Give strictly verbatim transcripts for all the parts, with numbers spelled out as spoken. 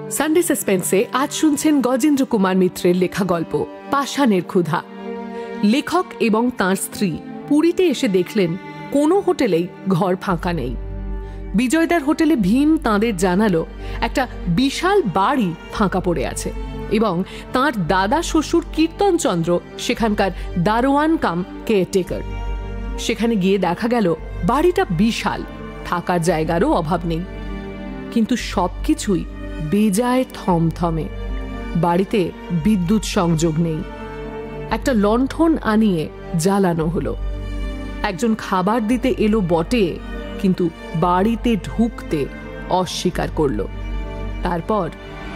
Sunday সাসপেন্সে আজ শুনছেন গজেন্দ্র কুমার মিত্রের লেখা গল্প পাষাণের ক্ষুধা। লেখক এবং তাঁর স্ত্রী পুরীতে এসে দেখলেন কোনো হোটেলেই ঘর ফাঁকা নেই। বিজয়দার হোটেলে ভীম তাঁদের জানালো একটা বিশাল বাড়ি ফাঁকা পড়ে আছে এবং তাঁর দাদা শ্বশুর কীর্তনচন্দ্র সেখানকার দারোয়ান কাম কেয়ারটেকার। সেখানে গিয়ে দেখা গেল বাড়িটা বিশাল, থাকার জায়গারও অভাব নেই, কিন্তু সবকিছুই বেজায় থমথমে। বাড়িতে বিদ্যুৎ সংযোগ নেই। একটা লণ্ঠন আনিয়ে জ্বালানো হলো। একজন খাবার দিতে এলো বটে, কিন্তু বাড়িতে ঢুকতে অস্বীকার করল। তারপর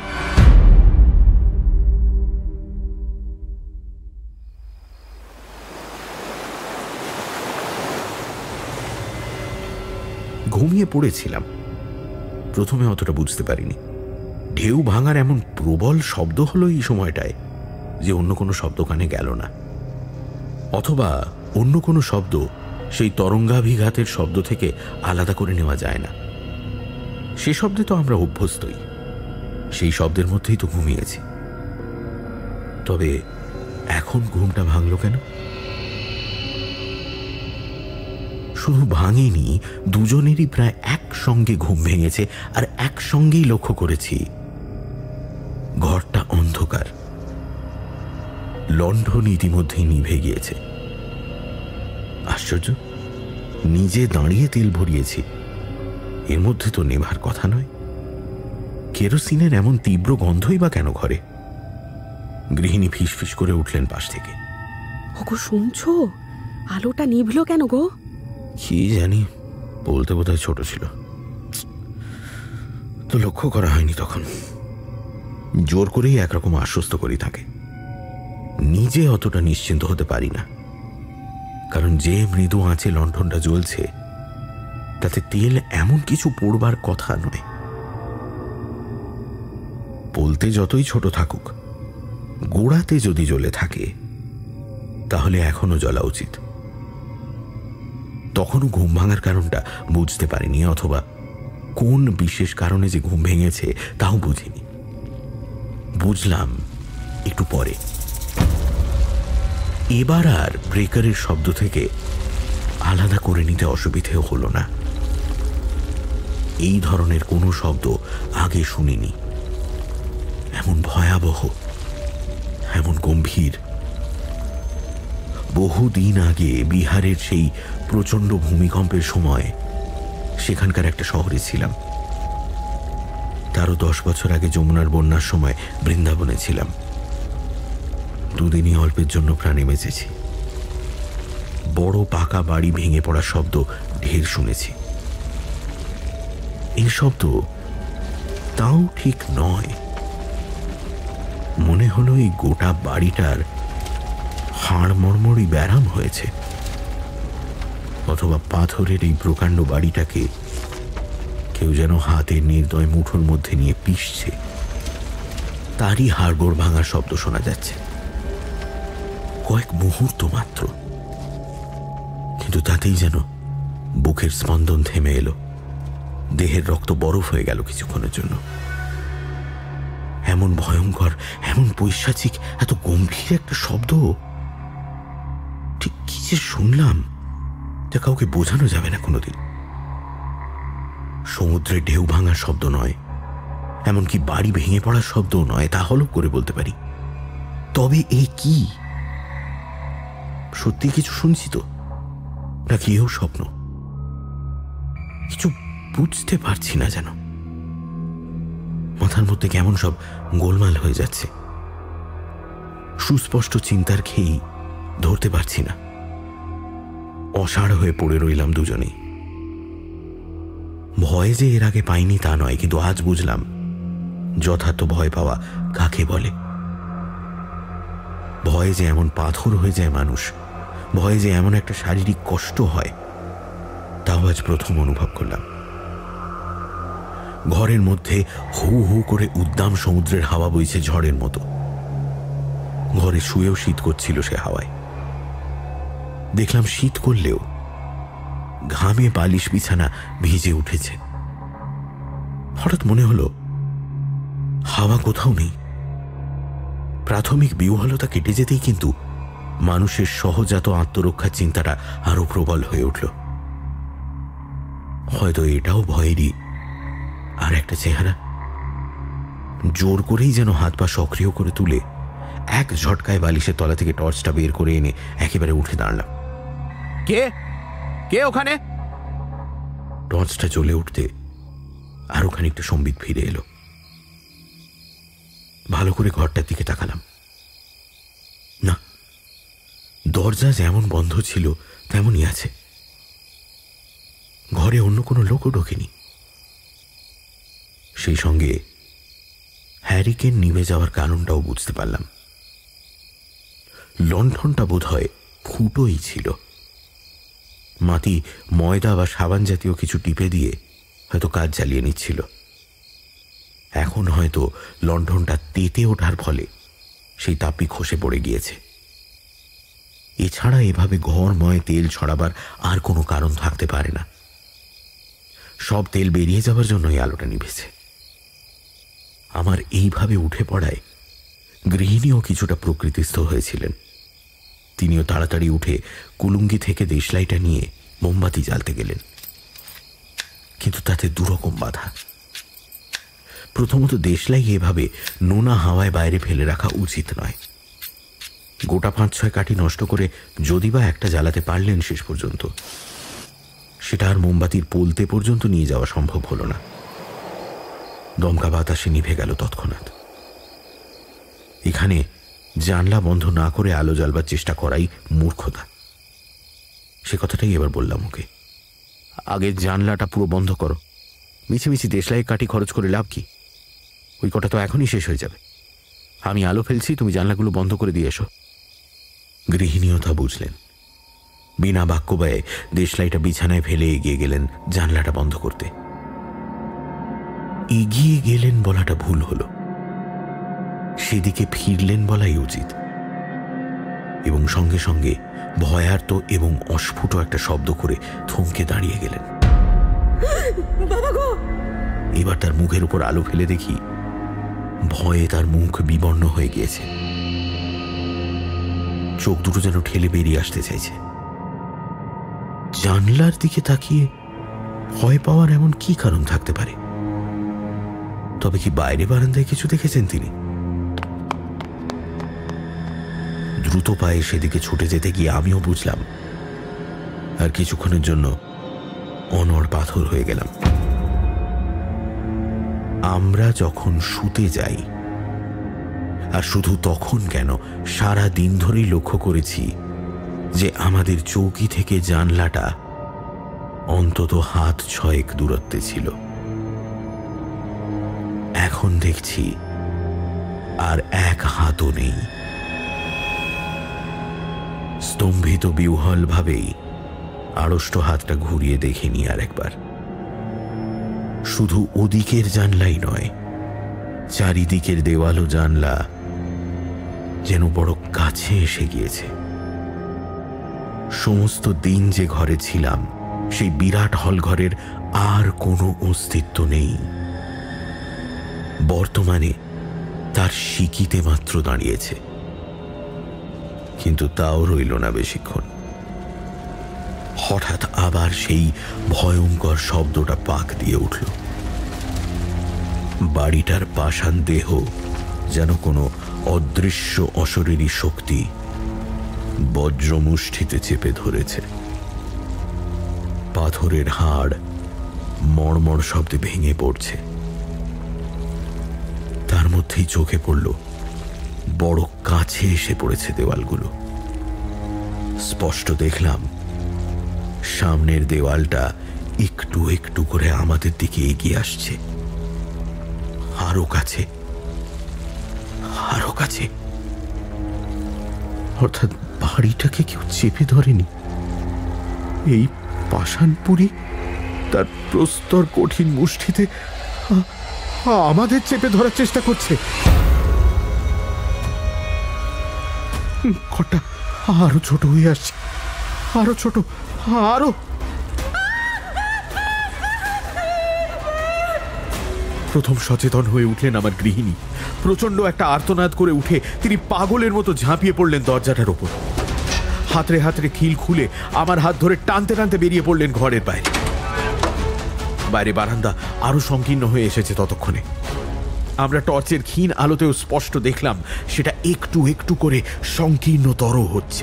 ঘুমিয়ে পড়েছিলাম। প্রথমে অতটা বুঝতে পারিনি। ঢেউ ভাঙার এমন প্রবল শব্দ হলো এই সময়টায় যে অন্য কোনো শব্দ কানে গেল না, অথবা অন্য কোনো শব্দ সেই তরঙ্গাভিঘাতের শব্দ থেকে আলাদা করে নেওয়া যায় না। সে শব্দে তো আমরা অভ্যস্তই, সেই শব্দের মধ্যেই তো ঘুমিয়েছি। তবে এখন ঘুমটা ভাঙল কেন? শুধু ভাঙেনি, দুজনেরই প্রায় একসঙ্গে ঘুম ভেঙেছে। আর একসঙ্গেই লক্ষ্য করেছি ঘরটা অন্ধকার। লণ্ঠন ইতিমধ্যেই নিভে গিয়েছে। আশ্চর্য, নিজে দাঁড়িয়ে তেল ভরিয়েছি, এর মধ্যে তো নেভার কথা নয়। কেরোসিনের এমন তীব্র গন্ধই বা কেন ঘরে? গৃহিণী ফিসফিস করে উঠলেন পাশ থেকে। ওগো, শুনছো? আলোটা নিভল কেন গো? কি জানি, বলতে বোধহয় ছোট ছিল তো লক্ষ্য করা হয়নি। তখন জোর করেই একরকম আশ্বস্ত করি থাকে। নিজে অতটা নিশ্চিন্ত হতে পারি না, কারণ যে মৃদু আঁচে লণ্ঠনটা জ্বলছে তাতে তেল এমন কিছু পড়বার কথা নয়। বলতে যতই ছোট থাকুক, গোড়াতে যদি জ্বলে থাকে তাহলে এখনো জ্বলা উচিত। তখনও ঘুম ভাঙার কারণটা বুঝতে পারিনি, অথবা কোন বিশেষ কারণে যে ঘুম ভেঙেছে তাও বুঝিনি। বুঝলাম একটু পরে। এবার আর ব্রেকারের শব্দ থেকে আলাদা করে নিতে অসুবিধেও হলো না। এই ধরনের কোনো শব্দ আগে শুনিনি, এমন ভয়াবহ, এমন গম্ভীর। বহুদিন আগে বিহারের সেই প্রচণ্ড ভূমিকম্পের সময় সেখানকার একটা শহরে ছিলাম। তারও দশ বছর আগে যমুনার বন্যার সময় বৃন্দাবনে ছিলাম। দুদিনই অল্পের জন্য প্রাণে বেঁচেছি। বড় পাকা বাড়ি ভেঙে পড়ার শব্দ ঢের শুনেছি। এই শব্দ তাও ঠিক নয়। মনে হলো এই গোটা বাড়িটার হাড় মর্মরই ব্যারাম হয়েছে, অথবা পাথরের এই প্রকাণ্ড বাড়িটাকে কেউ যেন হাতের নির্দয় মুঠোর মধ্যে নিয়ে পিষছে। তারই হাড়গোড় ভাঙার শব্দ শোনা যাচ্ছে। কয়েক মুহূর্ত মাত্র, কিন্তু তাতেই যেন বুকের স্পন্দন থেমে এলো। দেহের রক্ত বরফ হয়ে গেল কিছুক্ষণের জন্য। এমন ভয়ঙ্কর, এমন পৈশাচিক, এত গম্ভীর একটা শব্দ ঠিক কি যে শুনলাম যা কাউকে বোঝানো যাবে না কোনোদিন। সমুদ্রে ঢেউ ভাঙার শব্দ নয়, এমনকি বাড়ি ভেঙে পড়ার শব্দও নয়, তা হলো করে বলতে পারি। তবে এই কি? সত্যি কিছু শুনছি তো, নাকি এও স্বপ্ন? কিছু বুঝতে পারছি না যেন। মাথার মধ্যে কেমন সব গোলমাল হয়ে যাচ্ছে। সুস্পষ্ট চিন্তার খেয়েই ধরতে পারছি না। অসাড় হয়ে পড়ে রইলাম দুজনেই। ভয় যে এর আগে পাইনি তা নয়, কিন্তু আজ বুঝলাম যথার্থ ভয় পাওয়া কাকে বলে। ভয়ে যে এমন পাথর হয়ে যায় মানুষ, ভয়ে যে এমন একটা শারীরিক কষ্ট হয়, তাও আজ প্রথম অনুভব করলাম। ঘরের মধ্যে হু হু করে উদ্দাম সমুদ্রের হাওয়া বইছে ঝড়ের মতো। ঘরে শুয়েও শীত করছিল সে হাওয়ায়। দেখলাম শীত করলেও ঘামে বালিশ বিছানা ভিজে উঠেছে। হঠাৎ মনে হলো হাওয়া কোথাও নেই। প্রাথমিক বিহ্বলতা কেটে যেতেই কিন্তু মানুষের সহজাত আত্মরক্ষার চিন্তাটা আরো প্রবল হয়ে উঠল। হয়তো এটাও ভয়েরই আর একটা চেহারা। জোর করেই যেন হাত পা সক্রিয় করে তুলে এক ঝটকায় বালিশের তলা থেকে টর্চটা বের করে এনে একেবারে উঠে দাঁড়ালাম। কে কে ওখানে? টর্চটা জ্বলে উঠতে আরো খানিকটা সম্বিত ফিরে এলো। ভালো করে ঘরটার দিকে তাকালাম। না, দরজা যেমন বন্ধ ছিল তেমনই আছে। ঘরে অন্য কোনো লোকও ঢোকেনি। সেই সঙ্গে হ্যারিকেন নিভে যাওয়ার কারণটাও বুঝতে পারলাম। লণ্ঠনটা বোধ হয় ফুটোই ছিল। মাটি ময়দা বা সাবান জাতীয় কিছু টিপে দিয়ে হয়তো কাজ চালিয়ে নিচ্ছিল। এখন হয়তো লণ্ঠনটা তেতে ওঠার ফলে সেই তাপই খসে পড়ে গিয়েছে। এছাড়া এভাবে ঘরময় তেল ছড়াবার আর কোনো কারণ থাকতে পারে না। সব তেল বেরিয়ে যাবার জন্যই আলোটা নিভেছে। আমার এইভাবে উঠে পড়ায় গৃহিণীও কিছুটা প্রকৃতিস্থ হয়েছিলেন। তিনিও তাড়াতাড়ি উঠে কুলুঙ্গি থেকে দেশলাইটা নিয়ে মোমবাতি জ্বালতে গেলেন। কিন্তু তাতে দুরকম বাধা। প্রথমত, দেশলাই এভাবে নোনা হাওয়ায় বাইরে ফেলে রাখা উচিত নয়। গোটা পাঁচ ছয় কাঠি নষ্ট করে যদি বা একটা জ্বালাতে পারলেন শেষ পর্যন্ত, সেটা আর মোমবাতির পোলতে পর্যন্ত নিয়ে যাওয়া সম্ভব হল না। দমকা বাতাসে নিভে গেল তৎক্ষণাৎ। এখানে জানলা বন্ধ না করে আলো জ্বালবার চেষ্টা করাই মূর্খতা। সে কথাটাই এবার বললাম ওকে। আগে জানলাটা পুরো বন্ধ করো। মিছিমিছি দেশলাই কাঠি খরচ করে লাভ কি? ওই কটা তো এখনই শেষ হয়ে যাবে। আমি আলো ফেলছি, তুমি জানলাগুলো বন্ধ করে দিয়ে এসো। গৃহিণীও তা বুঝলেন। বিনা বাক্য ব্যয়ে দেশলাইটা বিছানায় ফেলে এগিয়ে গেলেন জানলাটা বন্ধ করতে। এগিয়ে গেলেন বলাটা ভুল হলো, সেদিকে ফিরলেন বলাই উচিত। এবং সঙ্গে সঙ্গে ভয়ার্ত এবং অস্ফুট একটা শব্দ করে থমকে দাঁড়িয়ে গেলেন। এবার তার মুখের উপর আলো ফেলে দেখি ভয়ে তার মুখ বিবর্ণ হয়ে গিয়েছে। চোখ দুটো যেন ঠেলে বেরিয়ে আসতে চাইছে। জানলার দিকে তাকিয়ে ভয় পাওয়ার এমন কি কারণ থাকতে পারে? তবে কি বাইরে বারান্দায় কিছু দেখেছেন তিনি? দ্রুত পায়ে সেদিকে ছুটে যেতে গিয়ে আমিও বুঝলাম, আর কিছুক্ষণের জন্য অনড় পাথর হয়ে গেলাম। আমরা যখন শুতে যাই, আর শুধু তখন কেন, সারা দিন ধরেই লক্ষ্য করেছি যে আমাদের চৌকি থেকে জানলাটা অন্তত হাত ছয়েক দূরত্বে ছিল। এখন দেখছি আর এক হাতও নেই। স্তম্ভিত বিহ্বল ভাবেই আড়ষ্ট হাতটা ঘুরিয়ে দেখিনি আর একবার। শুধু ওদিকের জানলাই নয়, চারিদিকের দেওয়াল ও জানলা যেন বড় কাছে এসে গিয়েছে। সমস্ত দিন যে ঘরে ছিলাম, সেই বিরাট হল ঘরের আর কোনো অস্তিত্ব নেই। বর্তমানে তার সিকিতে মাত্র দাঁড়িয়েছে। কিন্তু তাও রইল না বেশিক্ষণ। হঠাৎ আবার সেই ভয়ঙ্কর শব্দটা পাক দিয়ে উঠল। বাড়িটার পাষাণ দেহ যেন কোনো অদৃশ্য অশরীরী শক্তি বজ্রমুষ্টিতে চেপে ধরেছে। পাথরের হাড় মড়মড় শব্দে ভেঙে পড়ছে। তার মধ্যেই চোখে পড়ল বড় কাছে এসে পড়েছে দেওয়ালগুলো। স্পষ্ট দেখলাম সামনের দেওয়ালটা একটু একটু করে আমাদের দিকে এগিয়ে আসছে। আরো কাছে, আরো কাছে। অর্থাৎ বাড়িটাকে কেউ চেপে ধরেনি। এই পাষাণপুরি তার প্রস্তর কঠিন মুষ্টিতে আমাদের চেপে ধরার চেষ্টা করছে। ঘরটা আরো ছোট হয়ে আসছে, আরো ছোট, আরো। প্রথম সচেতন হয়ে উঠলেন আমার গৃহিণী। প্রচন্ড একটা আর্তনাদ করে উঠে তিনি পাগলের মতো ঝাঁপিয়ে পড়লেন দরজাটার ওপর। হাতড়ে হাতড়ে খিল খুলে আমার হাত ধরে টানতে টানতে বেরিয়ে পড়লেন ঘরের বাইরে। বাইরে বারান্দা আরো সংকীর্ণ হয়ে এসেছে ততক্ষণে। আমরা টর্চের ক্ষীণ আলোতেও স্পষ্ট দেখলাম সেটা একটু একটু করে সংকীর্ণতর হচ্ছে।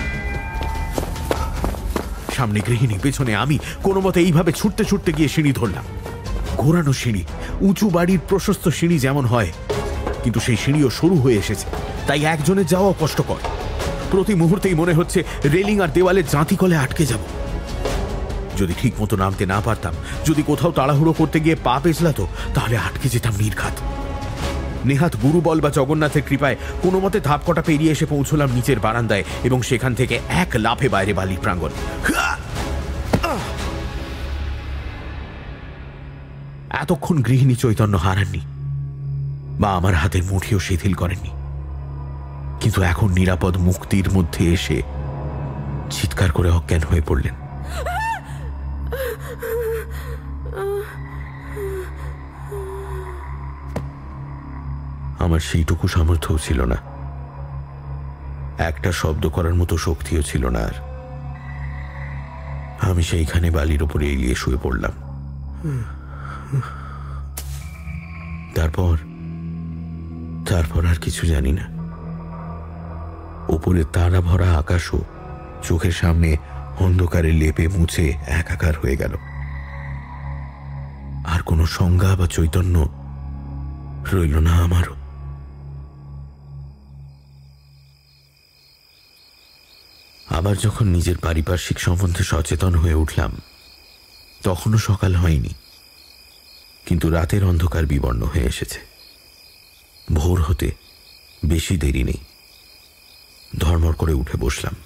সামনে গৃহিণী, পেছনে আমি কোনো মতে এইভাবে ছুটতে ছুটতে গিয়ে সিঁড়ি ধরলাম। ঘোরানো সিঁড়ি, উঁচু বাড়ির প্রশস্ত সিঁড়ি যেমন হয়, কিন্তু সেই সিঁড়িও শুরু হয়ে এসেছে, তাই একজনের যাওয়াও কষ্টকর। প্রতি মুহূর্তেই মনে হচ্ছে রেলিং আর দেওয়ালের জাঁতি কলে আটকে যাব। যদি ঠিক মতো নামতে না পারতাম, যদি কোথাও তাড়াহুড়ো করতে গিয়ে পা পেছলাতো, তাহলে আটকে যেতাম নির্ঘাত। নেহাত গুরুবল বা জগন্নাথের কৃপায় কোনো মতে ধাপ কটা পেরিয়ে এসে পৌঁছলাম নিচের বারান্দায় এবং সেখান থেকে এক লাফে বাইরে বালির প্রাঙ্গণ। এতক্ষণ গৃহিণী চৈতন্য হারাননি বা আমার হাতের মুঠিও শিথিল করেননি, কিন্তু এখন নিরাপদ মুক্তির মধ্যে এসে চিৎকার করে অজ্ঞান হয়ে পড়লেন। আমার সেইটুকু সামর্থ্যও ছিল না, একটা শব্দ করার মতো শক্তিও ছিল না আর। আমি সেইখানে বালির ওপরে এলিয়ে শুয়ে পড়লাম। তারপর তারপর আর কিছু জানি না। ওপরে তারা ভরা আকাশও চোখের সামনে অন্ধকারে লেপে মুছে একাকার হয়ে গেল। আর কোনো সংজ্ঞা বা চৈতন্য রইল না আমারও। আবার যখন নিজের পারিপার্শ্বিক সম্বন্ধে সচেতন হয়ে উঠলাম, তখনও সকাল হয়নি, কিন্তু রাতের অন্ধকার বিবর্ণ হয়ে এসেছে। ভোর হতে বেশি দেরি নেই। ধর্মর করে উঠে বসলাম।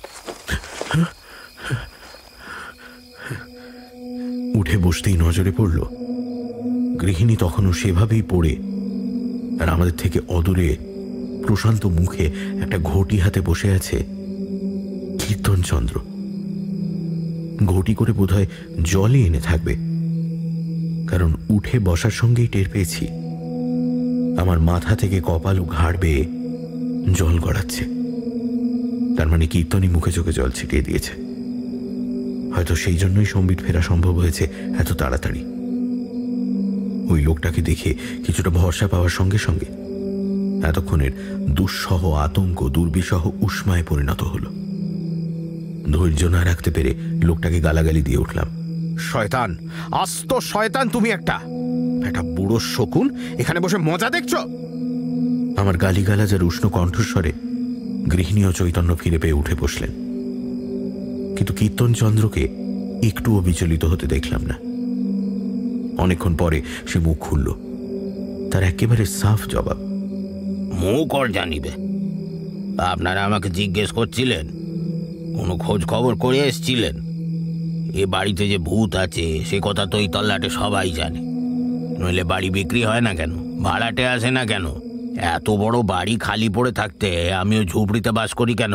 উঠে বসতেই নজরে পড়ল গৃহিণী তখনও সেভাবেই পড়ে, আর আমাদের থেকে অদূরে প্রশান্ত মুখে একটা ঘটি হাতে বসে আছে কীর্তনচন্দ্র। ঘটি করে বোধহয় জলই এনে থাকবে, কারণ উঠে বসার সঙ্গেই টের পেয়েছি আমার মাথা থেকে কপাল ও ঘাড় বেয়ে জল গড়াচ্ছে। তার মানে কীর্তনই মুখে চোখে জল ছিটিয়ে দিয়েছে। হয়তো সেই জন্যই সম্বিত ফেরা সম্ভব হয়েছে এত তাড়াতাড়ি। ওই লোকটাকে দেখে কিছুটা ভরসা পাওয়ার সঙ্গে সঙ্গে এতক্ষণের দুঃসহ আতঙ্ক দুর্বিষহ উষ্মায় পরিণত হল। ধৈর্য না রাখতে পেরে লোকটাকে গালাগালি দিয়ে উঠলাম। শয়তান, আস্ত শয়তান তুমি একটা! একটা বুড়ো শকুন এখানে বসে মজা দেখছো? আমার গালিগালাজার উষ্ণ কণ্ঠস্বরে গৃহিণী ও চৈতন্য ফিরে পেয়ে উঠে বসলেন, কিন্তু কীর্তনচন্দ্রকে একটুও বিচলিত হতে দেখলাম না। অনেকক্ষণ পরে সে মুখ খুলল। তার একেবারে সাফ জবাব। মুখ আর জানিবে? আপনারা আমাকে জিজ্ঞেস করছিলেন, কোনো খোঁজ খবর করে এসছিলেন? এ বাড়িতে যে ভূত আছে সে কথা তো এই তল্লাটে সবাই জানে, নইলে বাড়ি বিক্রি হয় না কেন, ভাড়াটে আসে না কেন? এত বড় বাড়ি খালি পড়ে থাকতে আমিও ঝুপড়িতে বাস করি কেন?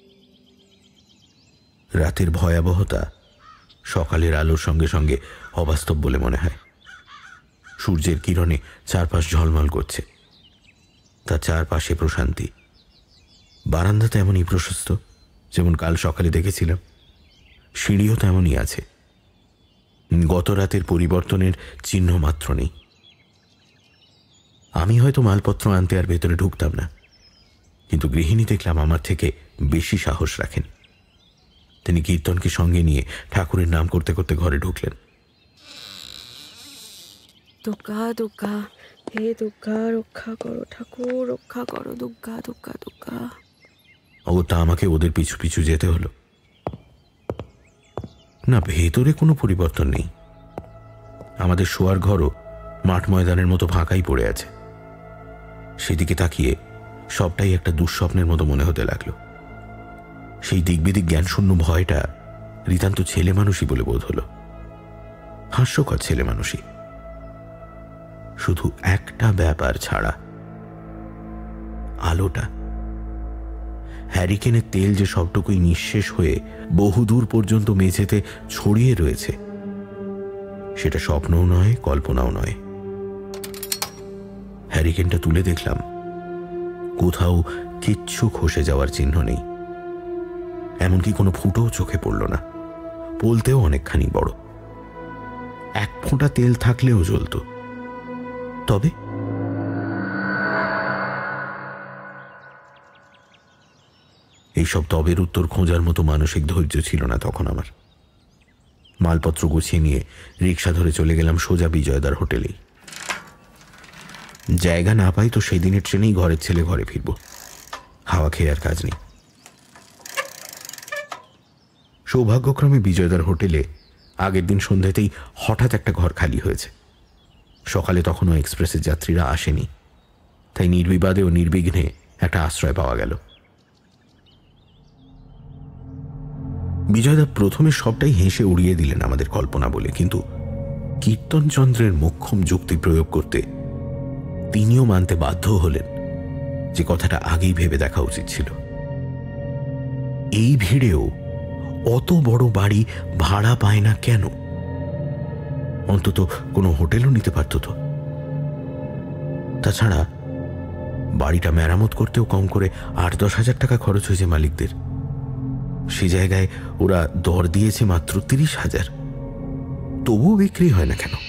রাতের ভয়াবহতা সকালের আলোর সঙ্গে সঙ্গে অবাস্তব বলে মনে হয়। সূর্যের কিরণে চারপাশ ঝলমল করছে, তার চারপাশে প্রশান্তি। বারান্দা তেমনই প্রশস্ত যেমন কাল সকালে দেখেছিলাম, সিঁড়িও তেমনই আছে। গত রাতের পরিবর্তনের চিহ্ন মাত্র নেই। আমি হয়তো মালপত্র আনতে আর ভেতরে ঢুকতাম না, কিন্তু গৃহিণী দেখলাম আমার থেকে বেশি সাহস রাখেন। তিনি কীর্তনকে সঙ্গে নিয়ে ঠাকুরের নাম করতে করতে ঘরে ঢুকলেন। দুর্গা দুর্গা, হে দুর্গা রক্ষা করো ঠাকুর, রক্ষা করো দুর্গা দুর্গা দুর্গা। ও তা আমাকে ওদের পিছু পিছু যেতে হলো। না, ভেতরে কোনো পরিবর্তন নেই। আমাদের শোয়ার ঘরও মাঠ ময়দানের মতো ফাঁকাই পড়ে আছে। সেদিকে তাকিয়ে সবটাই একটা দুঃস্বপ্নের মতো মনে হতে লাগলো। সেই দিকবিদিক জ্ঞানশূন্য ভয়টা নিতান্ত ছেলে মানুষই বলে বোধ হলো, হাস্যকর ছেলে মানুষই। শুধু একটা ব্যাপার ছাড়া, আলোটা। হ্যারিকেনের তেল যে সবটুকুই নিঃশেষ হয়ে বহুদূর পর্যন্ত মেঝেতে ছড়িয়ে রয়েছে, সেটা স্বপ্নও নয়, কল্পনাও নয়। হ্যারিকেনটা তুলে দেখলাম কোথাও কিচ্ছু খসে যাওয়ার চিহ্ন নেই, এমনকি কোনো ফুটোও চোখে পড়ল না। বলতেও অনেকখানি বড়, এক ফোঁটা তেল থাকলেও জ্বলত। তবে এইসব তবের উত্তর খোঁজার মতো মানসিক ধৈর্য ছিল না তখন আমার। মালপত্র গুছিয়ে নিয়ে রিক্সা ধরে চলে গেলাম সোজা বিজয়দার হোটেলেই। জায়গা না পাই তো সেই দিনের ট্রেনেই ঘরের ছেলে ঘরে ফিরব, হাওয়া খেয়ে আর কাজ নেই। সৌভাগ্যক্রমে বিজয়দার হোটেলে আগের দিন সন্ধ্যাতেই হঠাৎ একটা ঘর খালি হয়েছে। সকালে তখনও এক্সপ্রেসের যাত্রীরা আসেনি, তাই নির্বিবাদে ও নির্বিঘ্নে একটা আশ্রয় পাওয়া গেল। বিজয়দা প্রথমে সবটাই হেসে উড়িয়ে দিলেন আমাদের কল্পনা বলে, কিন্তু কীর্তনচন্দ্রের মোক্ষম যুক্তি প্রয়োগ করতে তিনিও মানতে বাধ্য হলেন যে কথাটা আগেই ভেবে দেখা উচিত ছিল। এই ভিড়েও অত বড় বাড়ি ভাড়া পায় না কেন? অন্তত কোনো হোটেলও নিতে পারত তো। তাছাড়া বাড়িটা মেরামত করতেও কম করে আট দশ হাজার টাকা খরচ হয়েছে মালিকদের। সে জায়গায় ওরা দর দিয়েছে মাত্র তিরিশ হাজার, তবুও বিক্রি হয় না কেন?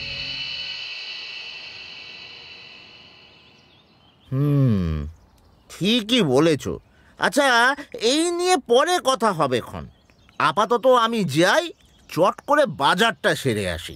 হুম, ঠিকই বলেছ। আচ্ছা, এই নিয়ে পরে কথা হবে ক্ষণ। আপাতত আমি যাই, চট করে বাজারটা সেরে আসি।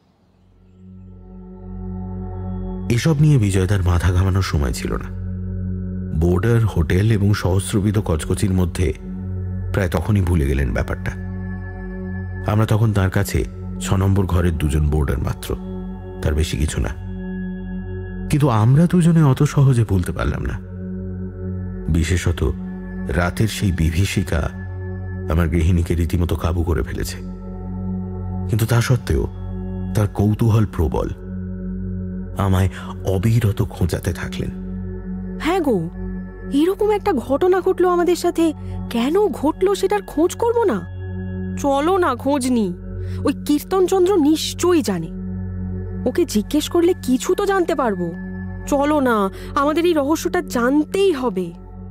এসব নিয়ে বিজয়দার মাথা ঘামানোর সময় ছিল না। বোর্ডার, হোটেল এবং সহস্রবিধ কচকচির মধ্যে প্রায় তখনই ভুলে গেলেন ব্যাপারটা। আমরা তখন তার কাছে ছ নম্বর ঘরের দুজন বোর্ডার মাত্র, তার বেশি কিছু না। কিন্তু আমরা দুজনে অত সহজে ভুলতে পারলাম না। বিশেষত রাতের সেই বিভীষিকা আমার গৃহিণীকে রীতিমতো কাবু করে ফেলেছে। কিন্তু তা সত্ত্বেও তার কৌতূহল প্রবল, আমায় অবিরত খোঁজাতে থাকলেন। হ্যাঁ গো, এরকম একটা ঘটনা ঘটলো আমাদের সাথে, কেন ঘটলো সেটার খোঁজ করব না? চলো না খোঁজ নি। ওই কীর্তনচন্দ্র নিশ্চয়ই জানে, ওকে জিজ্ঞেস করলে কিছু তো জানতে পারবো। চলো না, আমাদের এই রহস্যটা জানতেই হবে।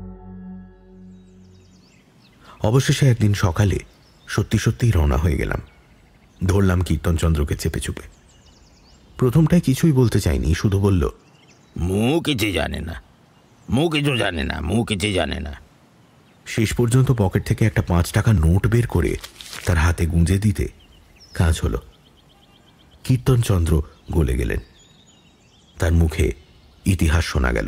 অবশেষে একদিন সকালে সত্যি সত্যিই রওনা হয়ে গেলাম। ধরলাম কীর্তনচন্দ্রকে চেপে চুপে। প্রথমটায় কিছুই বলতে চাইনি, শুধু বলল, মু কিছু জানে না, মু কিছু জানে না, মু কিছু জানে না। শেষ পর্যন্ত পকেট থেকে একটা পাঁচ টাকা নোট বের করে তার হাতে গুঁজে দিতে কাজ হলো। কীর্তনচন্দ্র গলে গেলেন। তার মুখে ইতিহাস শোনা গেল।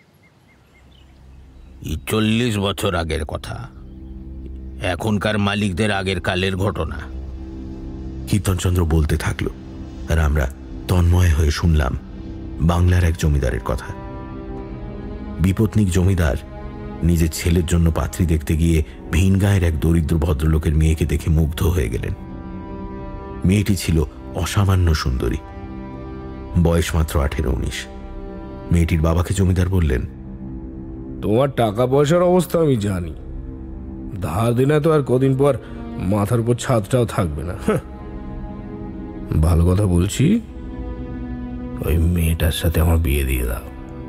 চল্লিশ বছর আগের কথা, এখনকার মালিকদের আগের কালের ঘটনা। কীর্তনচন্দ্র বলতে থাকলো, আর আমরা তন্ময় হয়ে শুনলাম বাংলার এক জমিদারের কথা। বিপত্নিক জমিদার নিজের ছেলের জন্য পাত্রী দেখতে গিয়ে ভিন গাঁয়ের এক দরিদ্র ভদ্রলোকের মেয়েকে দেখে মুগ্ধ হয়ে গেলেন। মেয়েটি ছিল অসামান্য সুন্দরী, বয়স মাত্র আঠেরো উনিশ। মেয়েটির বাবাকে জমিদার বললেন, তোমার টাকা পয়সার অবস্থা আমি জানি, ধার দিনে তো আর কদিন পর মাথার উপর ছাদটাও থাকবে না। ভালো কথা বলছি, ওই মেয়েটার সাথে আমার বিয়ে দিয়ে দাও।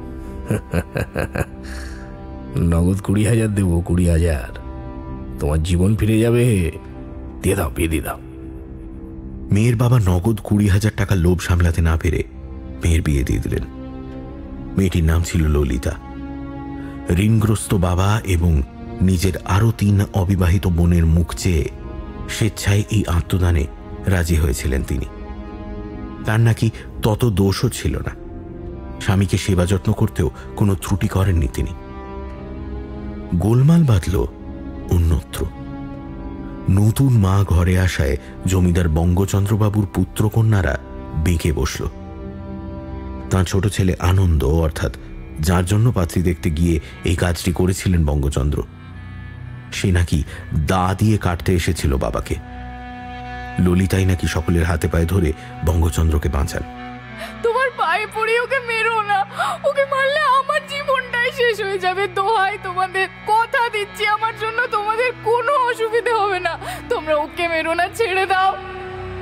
নগদ কুড়ি হাজার দেবো, কুড়ি হাজার, তোমার জীবন ফিরে যাবে। দিয়ে দাও, বিয়ে দিয়ে দাও। মেয়ের বাবা নগদ কুড়ি হাজার টাকা লোভ সামলাতে না পেরে মেয়ের বিয়ে দিয়ে দিলেন। মেয়েটির নাম ছিল ললিতা। ঋণগ্রস্ত বাবা এবং নিজের আরো তিন অবিবাহিত বোনের মুখ চেয়ে স্বেচ্ছায় এই আত্মদানে রাজি হয়েছিলেন তিনি। তার নাকি তত দোষও ছিল না, স্বামীকে সেবা যত্ন করতেও কোনো ত্রুটি করেননি তিনি। গোলমাল বাঁধল অন্যত্র। নতুন মা ঘরে আসায় জমিদার বঙ্গচন্দ্রবাবুর পুত্রকন্যারা বেঁকে বসল। তাঁর ছোট ছেলে আনন্দ, অর্থাৎ যার জন্য পাত্রী দেখতে গিয়ে এই কাজটি করেছিলেন বঙ্গচন্দ্র, সে নাকি দা দিয়ে কাটতে এসেছিল বাবাকে। ললিতাই নাকি সকলের হাতে পায়ে ধরে বঙ্গচন্দ্রকে বাঁচান। তোমার পায়ে পড়ি, ওকে মেরো না, ওকে মারলে আমার জীবনটাই শেষ হয়ে যাবে। দোহাই তোমাদের, কথা দিচ্ছি আমার জন্য তোমাদের কোনো অসুবিধে হবে না। তোমরা ওকে মেরো না, ছেড়ে দাও।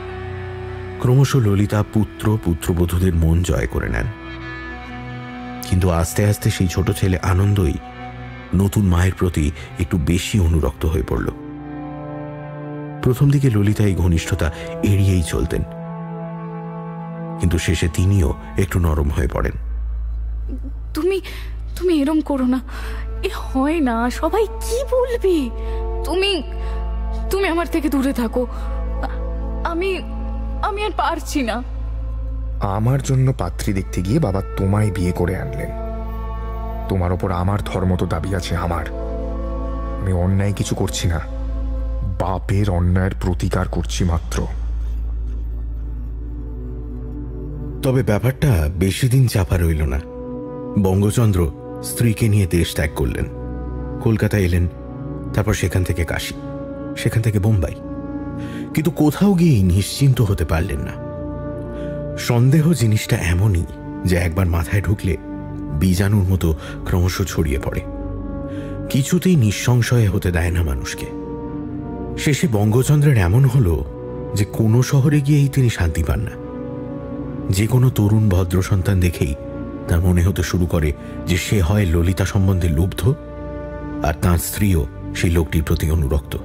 ক্রমশ ললিতা পুত্র পুত্রবধূদের মন জয় করে নেন। কিন্তু আস্তে আস্তে সেই ছোট ছেলে আনন্দই নতুন মায়ের প্রতি একটু বেশি অনুরক্ত হয়ে পড়ল। প্রথম দিকে ললিতা এই ঘনিষ্ঠতা এড়িয়েই চলতেন, কিন্তু শেষে তিনিও একটু নরম হয়ে পড়েন। তুমি তুমি এরম করো না, এ হয় না, সবাই কি বলবে। তুমি তুমি আমার থেকে দূরে থাকো, আমি আমি আর পারছি না। আমার জন্য পাত্রী দেখতে গিয়ে বাবা তোমায় বিয়ে করে আনলেন। তোমার ওপর আমার ধর্ম তো দাবি আছে আমার। আমি অন্যায় কিছু করছি না, বাপের অন্যায়ের প্রতিকার করছি মাত্র। তবে ব্যাপারটা বেশি দিন চাপা রইল না। বঙ্গচন্দ্র স্ত্রীকে নিয়ে দেশ ত্যাগ করলেন, কলকাতা এলেন, তারপর সেখান থেকে কাশী, সেখান থেকে বোম্বাই। কিন্তু কোথাও গিয়েই নিশ্চিন্ত হতে পারলেন না। সন্দেহ জিনিসটা এমনই যে একবার মাথায় ঢুকলে বীজাণুর মতো ক্রমশ ছড়িয়ে পড়ে, কিছুতেই নিঃসংশয় হতে দেয় না মানুষকে। শেষে বঙ্গচন্দ্রের এমন হলো যে কোনো শহরে গিয়েই তিনি শান্তি পান না। যে কোনো তরুণ ভদ্র সন্তান দেখেই তার মনে হতে শুরু করে যে সে হয় ললিতা সম্বন্ধে লুব্ধ, আর তাঁর স্ত্রীও সেই লোকটির প্রতি অনুরক্ত।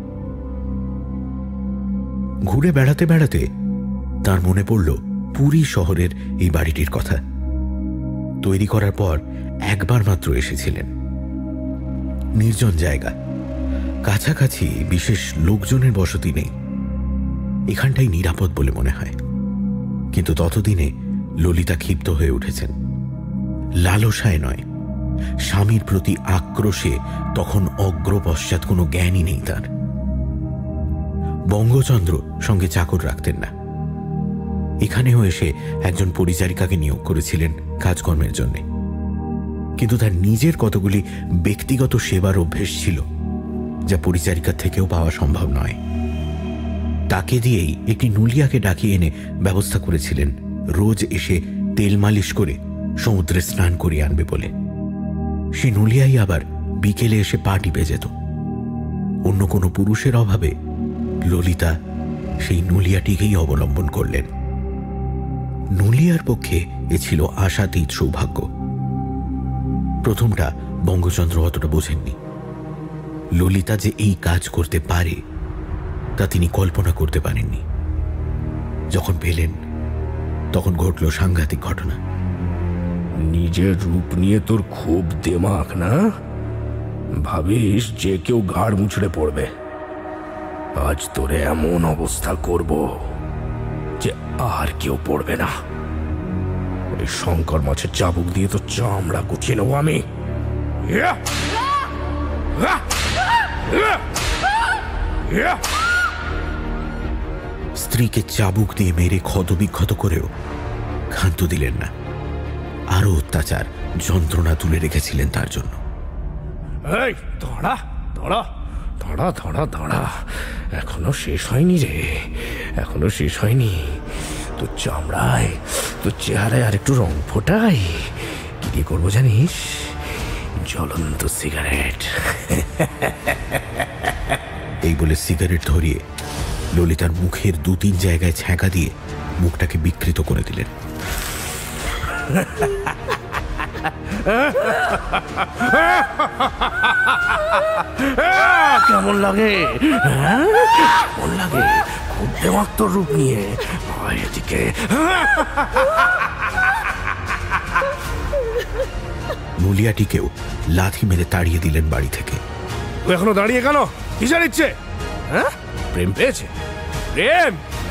ঘুরে বেড়াতে বেড়াতে তার মনে পড়ল পুরী শহরের এই বাড়িটির কথা। তৈরি করার পর একবার মাত্র এসেছিলেন। নির্জন জায়গা, কাছাকাছি বিশেষ লোকজনের বসতি নেই, এখানটাই নিরাপদ বলে মনে হয়। কিন্তু ততদিনে ললিতা ক্ষিপ্ত হয়ে উঠেছেন। লালসায় নয়, স্বামীর প্রতি আক্রোশে তখন অগ্রপশ্চাৎ কোনো জ্ঞানই নেই তার। বঙ্গচন্দ্র সঙ্গে চাকর রাখতেন না। এখানেও এসে একজন পরিচারিকাকে নিয়োগ করেছিলেন কাজকর্মের জন্য, কিন্তু তার নিজের কতগুলি ব্যক্তিগত সেবার অভ্যেস ছিল যা পরিচারিকার থেকেও পাওয়া সম্ভব নয়। তাকে দিয়েই একটি নুলিয়াকে ডাকিয়ে এনে ব্যবস্থা করেছিলেন রোজ এসে তেল মালিশ করে সমুদ্রে স্নান করিয়ে আনবে বলে। সে নুলিয়াই আবার বিকেলে এসে পা টিপে যেত। অন্য কোনো পুরুষের অভাবে ললিতা সেই নুলিয়াটিকেই অবলম্বন করলেন। নুলিয়ার পক্ষে এ ছিল আশাতীত সৌভাগ্য। প্রথমটা বঙ্গচন্দ্র অতটা বোঝেননি। ললিতা যে এই কাজ করতে পারে তা তিনি কল্পনা করতে পারেননি। যখন পেলেন তখন ঘটল সাংঘাতিক ঘটনা। নিজের রূপ নিয়ে তোর খুব দেমাক না? ভাবিস যে কেউ ঘাড় মুছড়ে পড়বে। আজ তোরে এমন অবস্থা করব যে আর কেউ পড়বে না। ওই শঙ্কর মাছের চাবুক দিয়ে তো চামড়া গুছিয়ে নেবো আমি। স্ত্রীকে চাবুক দিয়ে মেরে ক্ষতবিক্ষত করেও ক্ষান্ত দিলেন না। আরো অত্যাচার যন্ত্রণা তুলে রেখেছিলেন তার জন্য। এই দাঁড়া দাঁড়া দাঁড়া দাঁড়া দাঁড়া, এখনো শেষ হয়নি রে, এখনো শেষ হয়নি। তোর চামড়ায়, তোর চেহারায় আর একটু রং ফোটাই। কি দিয়ে করবো জানিস? জ্বলন্ত সিগারেট। এই বলে সিগারেট ধরিয়ে ললিতার মুখের দু তিন জায়গায় ছ্যাঁকা দিয়ে মুখটাকে বিকৃত করে দিলেন। কেমন লাগে? কেমন লাগে? খুব দেমাক তোর রূপ নিয়ে। এদিকে নুলিয়াটিকেও লাথি মেরে তাড়িয়ে দিলেন বাড়ি থেকে। এখনো দাঁড়িয়ে কেন? কিসের ইচ্ছে? হ্যাঁ, প্রেম পেয়েছে? প্রেম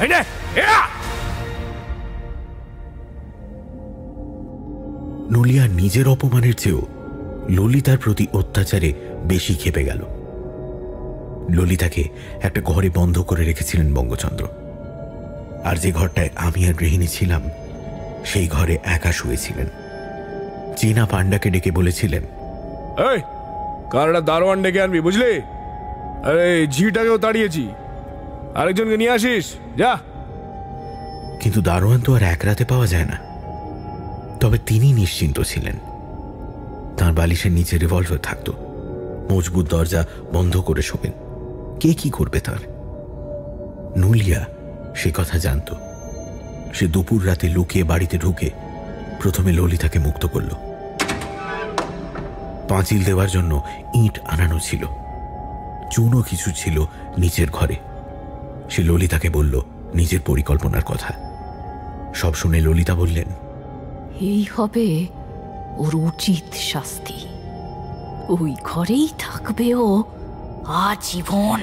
নুলিয়া নিজের অপমানের চেয়েও ললিতার প্রতি অত্যাচারে বেশি খেপে গেল। ললিতাকে একটা ঘরে বন্ধ করে রেখেছিলেন বঙ্গচন্দ্র, আর যে ঘরটায় আমি আর গৃহিণী ছিলাম সেই ঘরে একা শুয়েছিলেন। চীনা পান্ডাকে ডেকে বলেছিলেন, এই কারটা দারোয়ান ডেকে আনবি, বুঝলি? আরে ঝিটাকেও তাড়িয়েছি, আরেকজনকে নিয়ে আসিস যা। কিন্তু দারোয়ান তো আর এক রাতে পাওয়া যায় না। তবে তিনি নিশ্চিন্ত ছিলেন। তাঁর বালিশের নিচে রিভলভার থাকত, মজবুত দরজা বন্ধ করে শোবেন। কে কি করবে তার? নুলিয়া সে কথা জানত। সে দুপুর রাতে লুকিয়ে বাড়িতে ঢুকে প্রথমে ললিতাকে মুক্ত করল, পাঁচিল দেওয়ার জন্য ইট আনানো ছিল, চুনও কিছু ছিল নিচের ঘরে। সে ললিতাকে বলল নিজের পরিকল্পনার কথা। সব শুনে ললিতা বললেন, এই হবে ওর উচিত শাস্তি। ওই ঘরেই থাকবে ও আজীবন।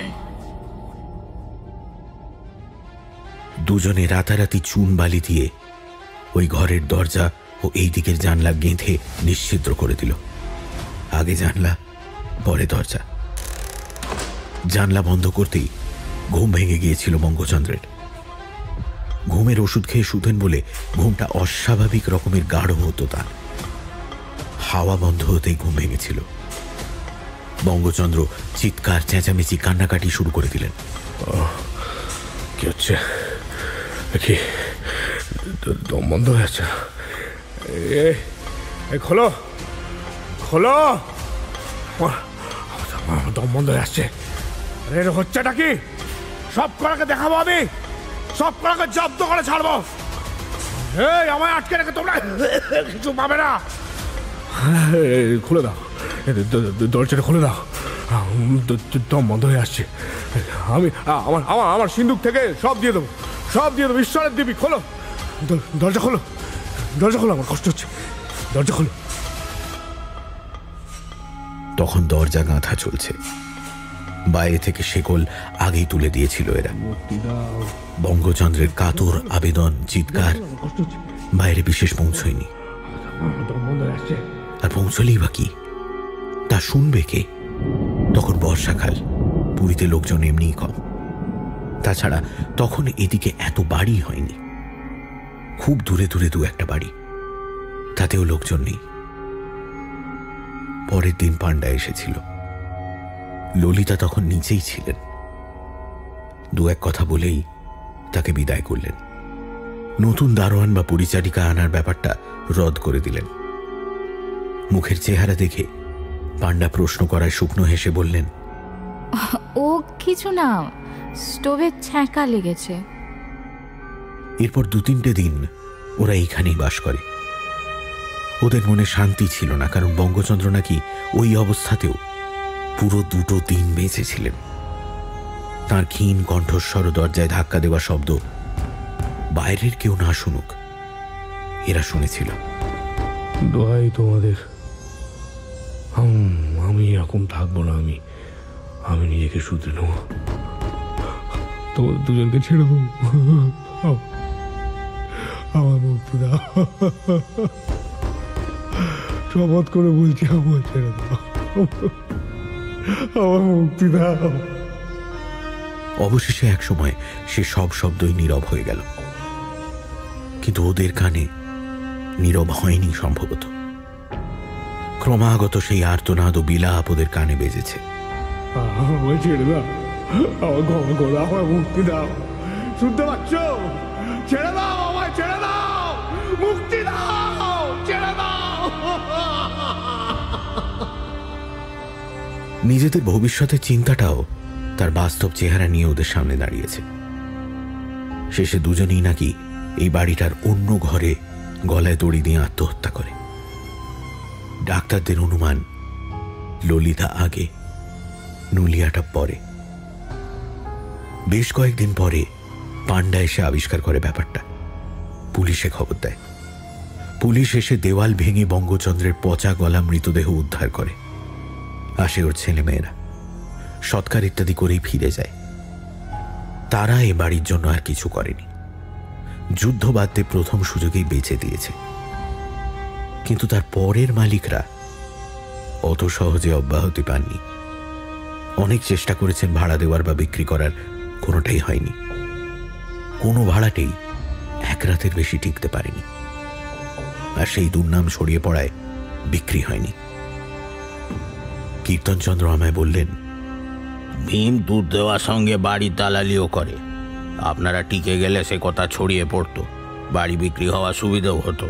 দুজনে রাতারাতি চুন বালি দিয়ে ওই ঘরের দরজা ও এই দিকের জানলা গেঁথে নিশ্ছিদ্র করে দিল। আগে জানলা, পরে দরজা। জানলা বন্ধ করতেই ঘুম ভেঙে গিয়েছিল বঙ্গচন্দ্রের। ঘুমের ওষুধ খেয়ে শুতেন বলে ঘুমটা অস্বাভাবিক রকমের গাঢ় হতো তার। হাওয়া বন্ধ হতেই ঘুম ভেঙেছিল। বঙ্গচন্দ্র চিৎকার, চেঁচামেচি, কান্নাকাটি শুরু করে দিলেন। কি হচ্ছে? কি দম বন্ধ হয়ে যাচ্ছে? খোলো খোলো, দম বন্ধ হয়ে আসছে। আরে হচ্ছেটা কি? সব করাকে দেখাবো আমি, সব করাকে জব্দ করে ছাড়বো। এই আমায় আটকে রেখে তোমরা কিছু পাবে না। খুলে দাও, দরজাটা খুলে দাও। দম বন্ধ হয়ে আসছে। আমি আমার আমার আমার সিন্দুক থেকে সব দিয়ে দেবো, সব দিয়ে দেবো। ঈশ্বরের দিবি, খোলো দরজা, খোলো দরজা, খোলো। আমার কষ্ট হচ্ছে, দরজা খোলো। তখন দরজা গাঁথা চলছে। বাইরে থেকে শেকল আগেই তুলে দিয়েছিল এরা। বঙ্গচন্দ্রের কাতর আবেদন, চিৎকার বাইরে বিশেষ পৌঁছয়নি। আর পৌঁছলেই বা কি, তা শুনবে কে? তখন বর্ষাকাল, পুরীতে লোকজন এমনিই কম। তাছাড়া তখন এদিকে এত বাড়ি হয়নি, খুব দূরে দূরে দু একটা বাড়ি, তাতেও লোকজন নেই। পরের দিন পাণ্ডা এসেছিল। ললিতা তখন নিচেই ছিলেন। দু এক কথা বলেই তাকে বিদায় করলেন। নতুন দারোয়ান বা পরিচারিকা আনার ব্যাপারটা রদ করে দিলেন। মুখের চেহারা দেখে পাণ্ডা প্রশ্ন করায় শুকনো হেসে বললেন, ও কিছু না, স্টোভে ছ্যাঁকা লেগেছে। এরপর দু তিনটে দিন ওরা এইখানেই বাস করে। ওদের মনে শান্তি ছিল না, কারণ বঙ্গচন্দ্র নাকি ওই অবস্থাতেও পুরো দুটো দিন বেঁচেছিলেন। তার ক্ষীণ কণ্ঠস্বর, দরজায় ধাক্কা দেওয়া শব্দ বাইরের কেউ না শুনুক, এরা শুনেছিল। দোহাই তোমাদের, আমি এরকম থাকবো না। আমি আমি নিজেকে শুধরে নেব। তোমাদের দুজনকে ছেড়ে দেবো। আমার মুক্তি দাও, শপথ করে বলছি, আমার ছেড়ে দাও, আমার মুক্তি দাও। অবশেষে এক সময় সে সব শব্দই নীরব হয়ে গেল, কিন্তু ওদের কানে নীরব হয়নি সম্ভবত। ক্রমাগত সেই আর্তনাদ ও বিলাপ ওদের কানে বেজেছে। আমায় ছেড়ে দাও, আমার ক্ষমা করো, আমার মুক্তি দাও। শুনতে পাচ্ছ? ছেড়ে দাও, আমায় ছেড়ে দাও, মুক্তি দাও, ছেড়ে দাও। নিজেদের ভবিষ্যতের চিন্তাটাও তার বাস্তব চেহারা নিয়ে ওদের সামনে দাঁড়িয়েছে। শেষে দুজনেই নাকি এই বাড়িটার অন্য ঘরে গলায় দড়ি দিয়ে আত্মহত্যা করে। ডাক্তারদের অনুমান ললিতা আগে, নুলিয়াটা পরে। বেশ কয়েকদিন পরে পাণ্ডা এসে আবিষ্কার করে ব্যাপারটা। পুলিশে খবর দেয়। পুলিশ এসে দেওয়াল ভেঙে বঙ্গচন্দ্রের পচা গলা মৃতদেহ উদ্ধার করে। আসে ওর ছেলেমেয়েরা, সৎকার ইত্যাদি করেই ফিরে যায়। তারা এ বাড়ির জন্য আর কিছু করেনি, যুদ্ধ বাদতে প্রথম সুযোগেই বেঁচে দিয়েছে। কিন্তু তার পরের মালিকরা অত সহজে অব্যাহতি পাননি। অনেক চেষ্টা করেছেন ভাড়া দেওয়ার বা বিক্রি করার, কোনোটাই হয়নি। কোনো ভাড়াটেই এক রাতের বেশি টিকতে পারেনি, আর সেই দুর্নাম ছড়িয়ে পড়ায় বিক্রি হয়নি। কীর্তনচন্দ্র আমায় বললেন, ভীম দুধ দেওয়ার সঙ্গে বাড়ি দালালিও করে। আপনারা টিকে গেলে সে কথা ছড়িয়ে পড়তো, বাড়ি বিক্রি হওয়া সুবিধাও হতো।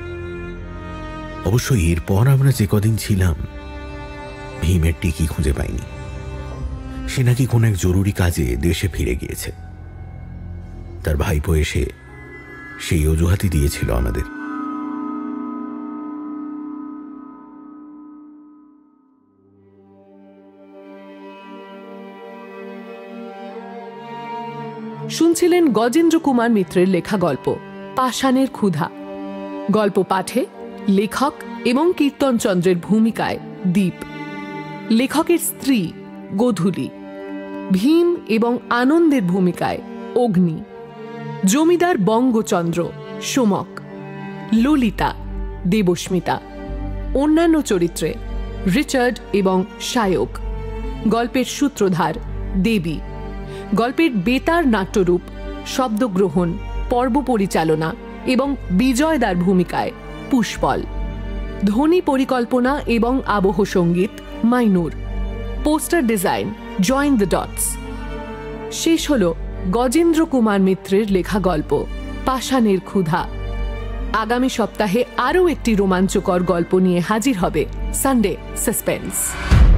অবশ্য এরপর আমরা যে কদিন ছিলাম, ভীমের টিকি খুঁজে পাইনি। সে নাকি কোন এক জরুরি কাজে দেশে ফিরে গিয়েছে। তার ভাইপো এসে সেই অজুহাতই দিয়েছিল আমাদের। শুনছিলেন গজেন্দ্র কুমার মিত্রের লেখা গল্প পাষাণের ক্ষুধা। গল্প পাঠে লেখক এবং কীর্তনচন্দ্রের ভূমিকায় দীপ, লেখকের স্ত্রী গোধূলি, ভীম এবং আনন্দের ভূমিকায় অগ্নি, জমিদার বঙ্গচন্দ্র সোমক, ললিতা, দেবস্মিতা, অন্যান্য চরিত্রে রিচার্ড এবং শায়ক, গল্পের সূত্রধার দেবী, গল্পের বেতার নাট্যরূপ, শব্দগ্রহণ, পর্ব পরিচালনা এবং বিজয়দার ভূমিকায় পুষ্পল, ধ্বনি পরিকল্পনা এবং আবহ সঙ্গীত Mainur, poster design join the dots. শেষ হল গজেন্দ্র কুমার মিত্রের লেখা গল্প পাষাণের ক্ষুধা। আগামী সপ্তাহে আরও একটি রোমাঞ্চকর গল্প নিয়ে হাজির হবে সানডে সাসপেন্স।